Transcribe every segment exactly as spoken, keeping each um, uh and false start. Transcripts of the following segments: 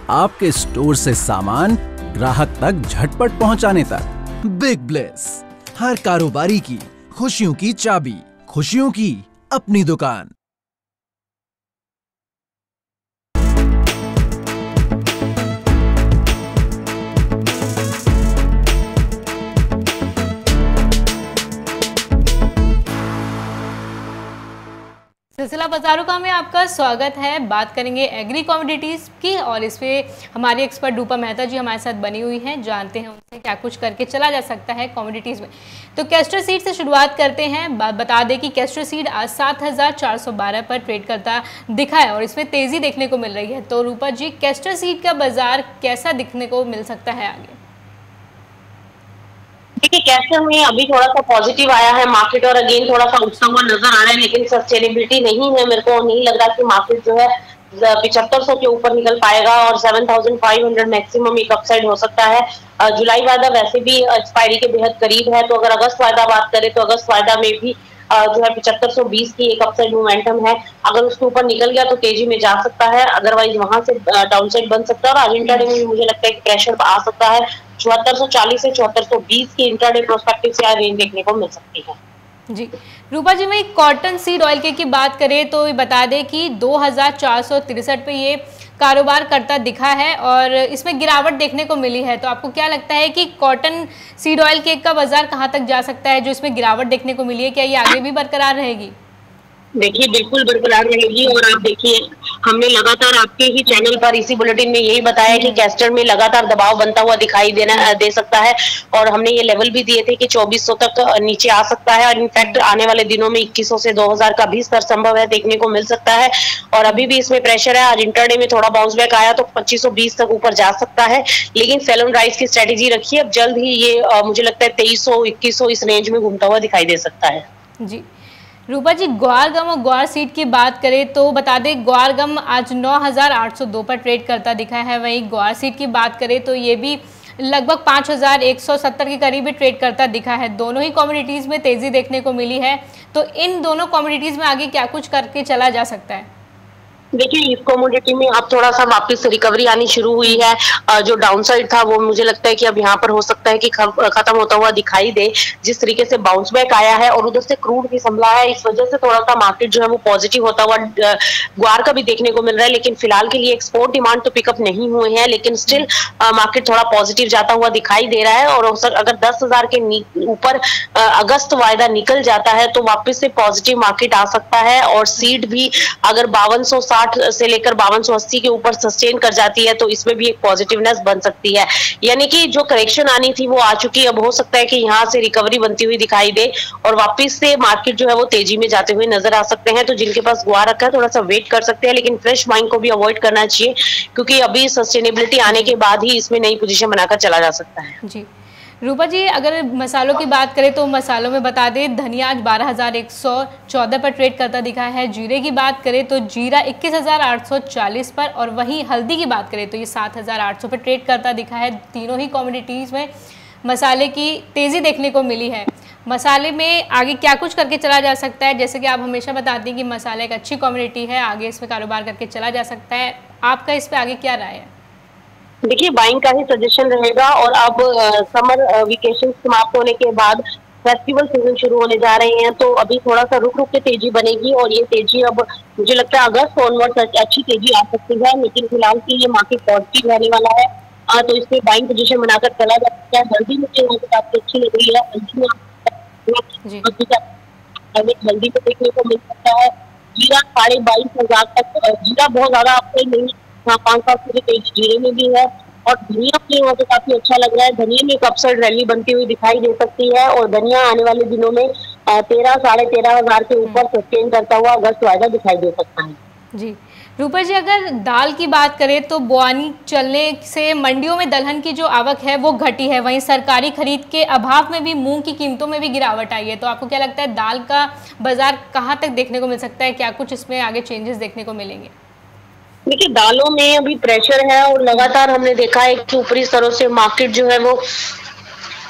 आपके स्टोर से सामान ग्राहक तक झटपट पहुंचाने तक। बिग ब्लेस, हर कारोबारी की खुशियों की चाबी, खुशियों की अपनी दुकान। सिलसिला बाजारों का में आपका स्वागत है। बात करेंगे एग्री कमोडिटीज़ की और इस पे हमारी एक्सपर्ट रूपा मेहता जी हमारे साथ बनी हुई हैं। जानते हैं उनसे क्या कुछ करके चला जा सकता है कमोडिटीज़ में। तो कैस्टर सीड से शुरुआत करते हैं। बता दें कि कैस्टर सीड आज सात हज़ार चार सौ बारह पर ट्रेड करता दिखा है और इसमें तेज़ी देखने को मिल रही है। तो रूपा जी, कैस्टर सीड का बाजार कैसा दिखने को मिल सकता है आगे? देखिए, कैस्टर में अभी थोड़ा सा पॉजिटिव आया है मार्केट और अगेन थोड़ा सा उठता हुआ नजर आ रहा है, लेकिन सस्टेनेबिलिटी नहीं है। मेरे को नहीं लग रहा कि मार्केट जो है पिछहत्तर सौ के ऊपर निकल पाएगा और सात हज़ार पाँच सौ मैक्सिमम एक अपसाइड हो सकता है। जुलाई वायदा वैसे भी एक्सपायरी के बेहद करीब है, तो अगर अगस्त वायदा बात करें तो अगस्त वायदा में भी जो है पिछहत्तर सौ बीस की एक अपसाइड मोमेंटम है। अगर उसके ऊपर निकल गया तो तेजी में जा सकता है, अदरवाइज वहां से डाउनसाइड बन सकता है। और आज इंट्राडे में भी मुझे लगता है कि प्रेशर आ सकता है। चौहत्तर सौ चालीस से चौहत्तर सौ बीस की इंट्राडे प्रोस्पेक्टिव से रेंज देखने को मिल सकती है। जी रूपा जी, मैं कॉटन सीड ऑयल के की बात करें तो बता दें कि दो हज़ार चार सौ तिरसठ पे ये कारोबार करता दिखा है और इसमें गिरावट देखने को मिली है। तो आपको क्या लगता है कि कॉटन सीड ऑयल केक का बाजार कहां तक जा सकता है जो इसमें गिरावट देखने को मिली है? क्या ये आगे भी बरकरार रहेगी? देखिए, बिल्कुल बरकरार रहेगी। और आप देखिए, हमने लगातार आपके ही चैनल पर इसी बुलेटिन में यही बताया कि कैस्टर में लगातार दबाव बनता हुआ दिखाई देना दे सकता है और हमने ये लेवल भी दिए थे कि चौबीस सौ तक नीचे आ सकता है और इनफैक्ट आने वाले दिनों में इक्कीस सौ से दो हज़ार का भी स्तर संभव है, देखने को मिल सकता है। और अभी भी इसमें प्रेशर है। आज इंटरडे में थोड़ा बाउंस बैक आया तो पच्चीस सौ बीस तक ऊपर जा सकता है, लेकिन सेल ऑन राइज की स्ट्रेटेजी रखिए। अब जल्द ही ये मुझे लगता है तेईस सौ इक्कीस सौ इस रेंज में घूमता हुआ दिखाई दे सकता है। जी रूपा जी, ग्वार गम और ग्वार सीड की बात करें तो बता दें ग्वार गम आज नौ हज़ार आठ सौ दो पर ट्रेड करता दिखा है। वहीं ग्वार सीड की बात करें तो ये भी लगभग पाँच हज़ार एक सौ सत्तर के करीब भी ट्रेड करता दिखा है। दोनों ही कमोडिटीज़ में तेज़ी देखने को मिली है। तो इन दोनों कमोडिटीज़ में आगे क्या कुछ करके चला जा सकता है? देखिए, इस कमोडिटी में अब थोड़ा सा वापस रिकवरी आनी शुरू हुई है। जो डाउनसाइड था वो मुझे लगता है कि अब यहाँ पर हो सकता है कि खत्म होता हुआ दिखाई दे। जिस तरीके से बाउंस बैक आया है और उधर से क्रूड भी संभला है, इस वजह से थोड़ा सा मार्केट जो है वो पॉजिटिव होता हुआ ग्वार का भी देखने को मिल रहा है। लेकिन फिलहाल के लिए एक्सपोर्ट डिमांड तो पिकअप नहीं हुए हैं, लेकिन स्टिल मार्केट थोड़ा पॉजिटिव जाता हुआ दिखाई दे रहा है। और अगर दस हजार के ऊपर अगस्त वायदा निकल जाता है तो वापस से पॉजिटिव मार्केट आ सकता है। और सीड भी अगर बावन सौ से लेकर बावन सौ अस्सी के ऊपर सस्टेन कर जाती है तो इसमें भी एक पॉजिटिवनेस बन सकती है। यानी कि जो करेक्शन आनी थी वो आ चुकी है। अब हो सकता है कि यहाँ से रिकवरी बनती हुई दिखाई दे और वापस से मार्केट जो है वो तेजी में जाते हुए नजर आ सकते हैं। तो जिनके पास ग्वार रखा है थोड़ा सा वेट कर सकते हैं, लेकिन फ्रेश बाइंग को भी अवॉइड करना चाहिए क्योंकि अभी सस्टेनेबिलिटी आने के बाद ही इसमें नई पोजीशन बनाकर चला जा सकता है। जी रूपा जी, अगर मसालों की बात करें तो मसालों में बता दें धनिया आज बारह हज़ार एक सौ चौदह पर ट्रेड करता दिखा है। जीरे की बात करें तो जीरा इक्कीस हज़ार आठ सौ चालीस पर और वहीं हल्दी की बात करें तो ये सात हज़ार आठ सौ पर ट्रेड करता दिखा है। तीनों ही कमोडिटीज़ में मसाले की तेज़ी देखने को मिली है। मसाले में आगे क्या कुछ करके चला जा सकता है? जैसे कि आप हमेशा बताती हैं कि मसाला एक अच्छी कमोडिटी है, आगे इसमें कारोबार करके चला जा सकता है। आपका इस पर आगे क्या राय है? देखिए, बाइंग का ही सजेशन रहेगा। और अब समर वेकेशन समाप्त होने के बाद फेस्टिवल सीजन शुरू होने जा रहे हैं, तो अभी थोड़ा सा रुक रुक के तेजी बनेगी और ये तेजी अब मुझे लगता है अगस्त ऑनवर्ड्स अच्छी तेजी आ सकती है। लेकिन फिलहाल के लिए मार्केट पॉजिटिव रहने वाला है, आ, तो इसमें बाइंग पोजीशन बनाकर चला जा सकता है। हल्दी मुझे काफी अच्छी लग रही है। हल्दी में हल्दी में देखने को मिल सकता है। जीरा साढ़े बाईस हजार तक, जीरा बहुत ज्यादा आपको नहीं, हाँ पाँच सात की तेजी जीरे में भी है। और धनिया के वहाँ पे काफी अच्छा लग रहा है। धनिया में एक अपसाइड रैली बनती हुई दिखाई दे सकती है और धनिया आने वाले दिनों में तेरह साढ़े तेरह हजार के ऊपर सस्टेन करता हुआ अगस्त वायदा दिखाई दे सकता है। जी रूपा जी, अगर दाल की बात करें तो बोआनी चलने से मंडियों में दलहन की जो आवक है वो घटी है। वहीं सरकारी खरीद के अभाव में भी मूंग की कीमतों में भी गिरावट आई है। तो आपको क्या लगता है दाल का बाजार कहाँ तक देखने को मिल सकता है? क्या कुछ इसमें आगे चेंजेस देखने को मिलेंगे? देखिए, दालों में अभी प्रेशर है और लगातार हमने देखा है कि ऊपरी स्तरों से मार्केट जो है वो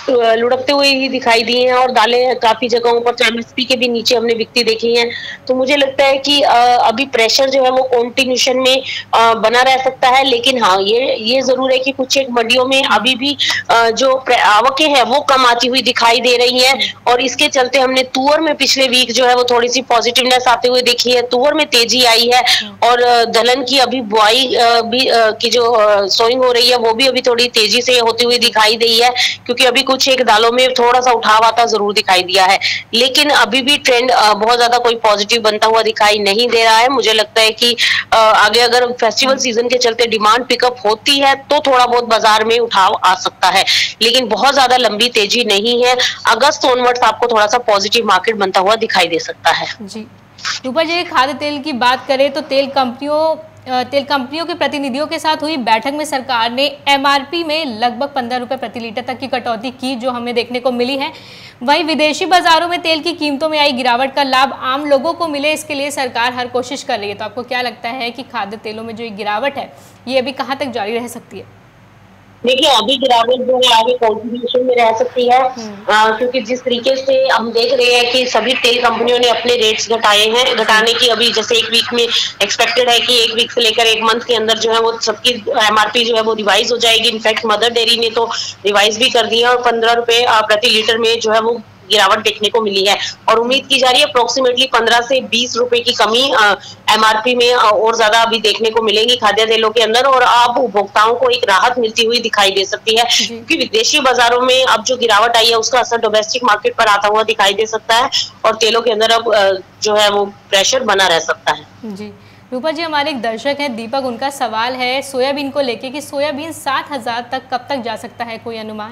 लुढ़कते हुए ही दिखाई दिए हैं और दालें काफ़ी जगहों पर एमएसपी के भी नीचे हमने बिकती देखी हैं। तो मुझे लगता है कि अ, अभी प्रेशर जो है वो कंटिन्यूएशन में अ, बना रह सकता है। लेकिन हाँ, ये ये ज़रूर है कि कुछ एक मंडियों में अभी भी अ, जो आवकें हैं वो कम आती हुई दिखाई दे रही हैं और इसके चलते हमने तुअर में पिछले वीक जो है वो थोड़ी-सी पॉजिटिवनेस आते हुए देखी है। तुअर में तेज़ी आई है और दलहन की अभी बुआई अ, भी अ, की जो अ, सोइंग हो रही है वो भी अभी थोड़ी तेज़ी से होती हुई दिखाई दी है, क्योंकि अभी कुछ एक दालों में थोड़ा-सा उठाव आता ज़रूर दिखाई दिया है। लेकिन अभी भी ट्रेंड अ, बहुत ज़्यादा कोई पॉजिटिव बनता हुआ दिखाई नहीं दे रहा है। मुझे लगता है कि अ, आगे अगर फेस्टिवल सीजन के चलते डिमांड पिकअप होती है तो थोड़ा बहुत बाजार में उठाव आ सकता है, लेकिन बहुत ज़्यादा लंबी तेज़ी नहीं है। अगस्त ऑनवर्ड्स आपको थोड़ा-सा पॉजिटिव मार्केट बनता हुआ दिखाई दे सकता है। जी। रूपा जी, खाद्य तेल की बात करें तो तेल कंपनियों अ, तेल कंपनियों के प्रतिनिधियों के साथ हुई बैठक में सरकार ने एमआरपी में लगभग पंद्रह रुपए प्रति लीटर तक की कटौती की, जो हमें देखने को मिली है। वहीं विदेशी बाजारों में तेल की कीमतों में आई गिरावट का लाभ आम लोगों को मिले, इसके लिए सरकार हर कोशिश कर रही है। तो आपको क्या लगता है कि खाद्य तेलों में जो ये गिरावट है ये अभी कहाँ तक जारी रह सकती है? देखिए, अभी गिरावट जो है आगे कंटिन्यूएशन में रह सकती है, अ, क्योंकि जिस तरीके से हम देख रहे हैं कि सभी तेल कंपनियों ने अपने रेट्स घटाए हैं, घटाने की अभी जैसे एक वीक में एक्सपेक्टेड है कि एक वीक से लेकर एक मंथ के अंदर जो है वो सबकी एमआरपी जो है वो रिवाइज हो जाएगी। इनफैक्ट मदर डेयरी ने तो रिवाइज भी कर दी है और पंद्रह रुपए प्रति लीटर में जो है वो गिरावट देखने को मिली है और उम्मीद की जा रही है अप्रोक्सीमेटली पंद्रह से बीस रुपए की कमी एमआरपी में और ज्यादा अभी देखने को मिलेगी खाद्य तेलों के अंदर और अब उपभोक्ताओं को एक राहत मिलती हुई दिखाई दे सकती है, क्योंकि विदेशी बाजारों में अब जो गिरावट आई है उसका असर डोमेस्टिक मार्केट पर आता हुआ दिखाई दे सकता है और तेलों के अंदर अब जो है वो प्रेशर बना रह सकता है। जी रूपा जी, हमारे एक दर्शक है दीपक, उनका सवाल है सोयाबीन को लेके कि सोयाबीन सात हजार तक कब तक जा सकता है, कोई अनुमान?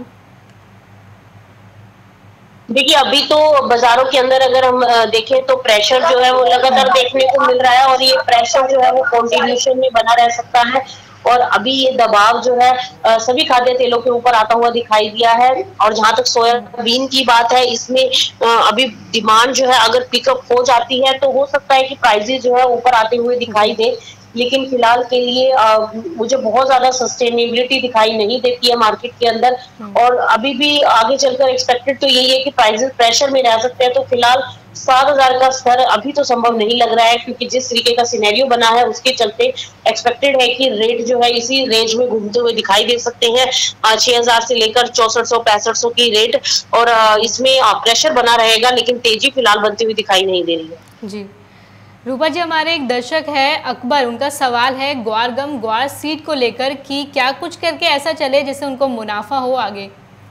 देखिए, अभी तो बाजारों के अंदर अगर हम देखें तो प्रेशर जो है वो लगातार देखने को मिल रहा है और ये प्रेशर जो है वो कंटिन्यूएशन में बना रह सकता है और अभी ये दबाव जो है सभी खाद्य तेलों के ऊपर आता हुआ दिखाई दिया है। और जहां तक सोयाबीन की बात है, इसमें अभी डिमांड जो है अगर पिकअप हो जाती है तो हो सकता है कि प्राइसेस जो है ऊपर आते हुए दिखाई दे, लेकिन फिलहाल के लिए आ, मुझे बहुत ज्यादा सस्टेनेबिलिटी दिखाई नहीं देती है मार्केट के अंदर और अभी भी आगे चलकर एक्सपेक्टेड तो यही है कि प्राइसेस प्रेशर में रह सकते हैं। तो फिलहाल सात हजार का स्तर अभी तो संभव नहीं लग रहा है, क्योंकि जिस तरीके का सिनेरियो बना है उसके चलते एक्सपेक्टेड है कि रेट जो है इसी रेंज में घूमते हुए दिखाई दे सकते हैं, छह हजार से लेकर चौसठ सौ पैंसठ सौ की रेट और इसमें प्रेशर बना रहेगा, लेकिन तेजी फिलहाल बनती हुई दिखाई नहीं दे रही है। जी रूपा जी, हमारे एक दर्शक है अकबर, उनका सवाल है ग्वार गम ग्वार सीड को लेकर कि क्या कुछ करके ऐसा चले जिससे उनको मुनाफा हो आगे।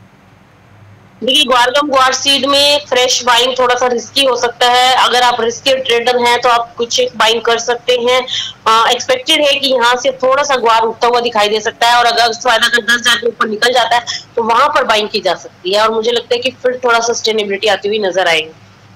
देखिए, ग्वारगम ग्वार सीड में फ्रेश बाइंग थोड़ा सा रिस्की हो सकता है। अगर आप रिस्की ट्रेडर हैं तो आप कुछ एक बाइंग कर सकते हैं। एक्सपेक्टेड है कि यहाँ से थोड़ा सा ग्वार उठता हुआ दिखाई दे सकता है और अगर फायदा अगर दस हजार के ऊपर निकल जाता है तो वहां पर बाइंग की जा सकती है और मुझे लगता है कि फिर थोड़ा सस्टेनेबिलिटी आती हुई नजर आएगी।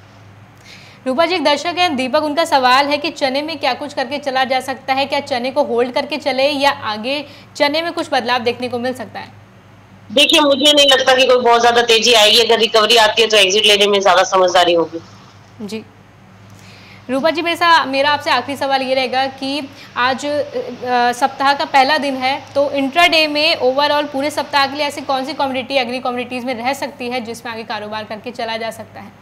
रूपा जी, एक दर्शक है दीपक, उनका सवाल है कि चने में क्या कुछ करके चला जा सकता है, क्या चने को होल्ड करके चले या आगे चने में कुछ बदलाव देखने को मिल सकता है? देखिए, मुझे नहीं लगता कि कोई बहुत ज्यादा तेजी आएगी। अगर रिकवरी आती है तो एग्जिट लेने में ज्यादा समझदारी होगी। जी रूपा जी, मेरा मेरा आपसे आखिरी सवाल ये रहेगा कि आज आ, सप्ताह का पहला दिन है, तो इंट्राडे में ओवरऑल पूरे सप्ताह के लिए ऐसी कौन सी कमोडिटी एग्री कमोडिटीज में रह सकती है जिसमें आगे कारोबार करके चला जा सकता है?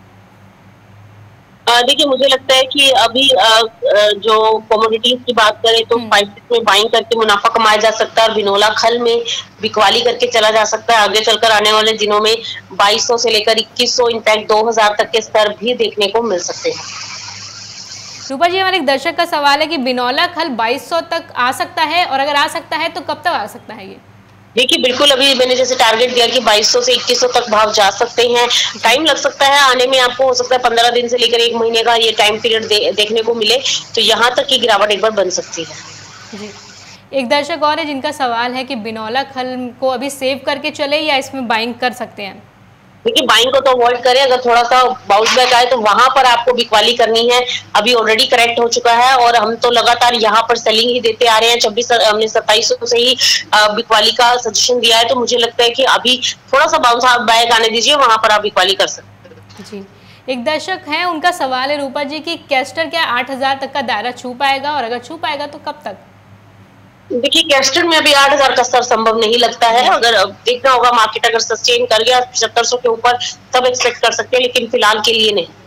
देखिए, मुझे लगता है कि अभी जो कमोडिटीज की बात करें तो स्पाइसेस में बाइंग करके मुनाफा कमाया जा सकता है और बिनोला खल में बिकवाली करके चला जा सकता है। आगे चलकर आने वाले दिनों में बाईस सौ से लेकर इक्कीस सौ इनफैक्ट दो हजार तक के स्तर भी देखने को मिल सकते हैं। रूपा जी, हमारे एक दर्शक का सवाल है कि बिनौला खल बाईस सौ तक आ सकता है और अगर आ सकता है तो कब तक आ सकता है ये? देखिए, बिल्कुल अभी मैंने जैसे टारगेट दिया कि बाईस सौ से इक्कीस सौ तक भाव जा सकते हैं। टाइम लग सकता है आने में, आपको हो सकता है पंद्रह दिन से लेकर एक महीने का ये टाइम पीरियड दे, देखने को मिले, तो यहाँ तक की गिरावट एक बार बन सकती है। जी एक दर्शक और है जिनका सवाल है कि बिनौला खल को अभी सेव करके चले या इसमें बाइंग कर सकते हैं? देखिए, बाइंग को तो अवॉइड करें। अगर थोड़ा सा बाउंस बैक आए तो वहां पर आपको बिकवाली करनी है। अभी ऑलरेडी करेक्ट हो चुका है और हम तो लगातार यहाँ पर सेलिंग ही देते आ रहे हैं। छब्बीस हमने सत्ताईस सौ से ही बिकवाली का सजेशन दिया है, तो मुझे लगता है कि अभी थोड़ा सा बाउंस बैक आने दीजिए, वहां पर आप बिकवाली कर सकते हैं। जी एक दर्शक है, उनका सवाल है रूपा जी की कैस्टर क्या आठ हजार तक का दायरा छू पाएगा और अगर छू पाएगा तो कब तक? देखिए कैस्टर में अभी आठ हजार का स्तर संभव नहीं लगता है। अगर देखना होगा मार्केट अगर सस्टेन कर गया पचहत्तर सौ के ऊपर तब एक्सपेक्ट कर सकते हैं, लेकिन फिलहाल के लिए नहीं।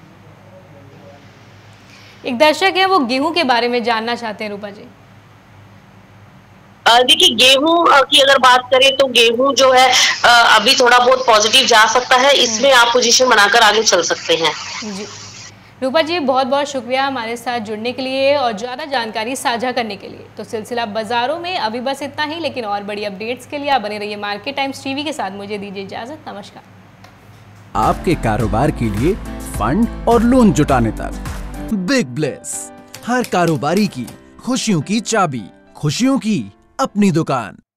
एक दर्शक है वो गेहूं के बारे में जानना चाहते हैं रूपा जी। देखिए गेहूं की अगर बात करें तो गेहूं जो है अभी थोड़ा बहुत पॉजिटिव जा सकता है, इसमें आप पोजीशन बनाकर आगे चल सकते हैं। जी रूपा जी, बहुत बहुत शुक्रिया हमारे साथ जुड़ने के लिए और ज़्यादा जानकारी साझा करने के लिए। तो सिलसिला बाजारों में अभी बस इतना ही, लेकिन और बड़ी अपडेट्स के लिए आप बने रहिए मार्केट टाइम्स टीवी के साथ। मुझे दीजिए इजाजत, नमस्कार। आपके कारोबार के लिए फंड और लोन जुटाने तक बिग ब्लेस, हर कारोबारी की खुशियों की चाबी, खुशियों की अपनी दुकान।